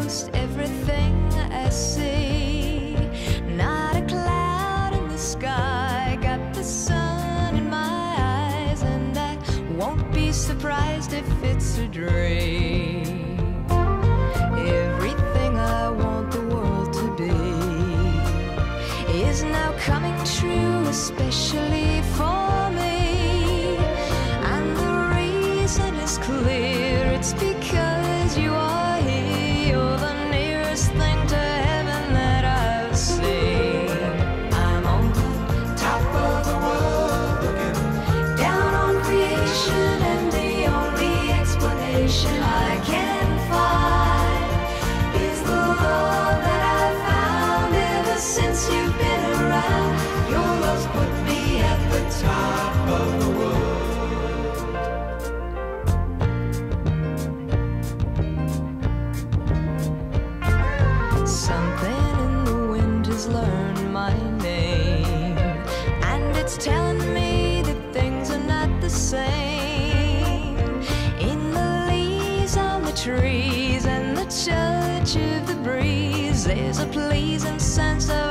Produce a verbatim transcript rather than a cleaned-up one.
most everything I see. Not a cloud in the sky, got the sun in my eyes, and I won't be surprised if it's a dream. Everything I want the world to be is now coming true, especially for me. And the reason is clear, it's because you are here. You're the nearest thing to heaven that I've seen. I'm on the top of the world, looking down on creation, and the only explanation I can find is the love that I've found ever since you've been around. Your love's put me at the top of the world. Something in the wind has learned my name, and it's telling me that things are not the same. In the leaves on the trees and the touch of the breeze, there's a pleasing sense of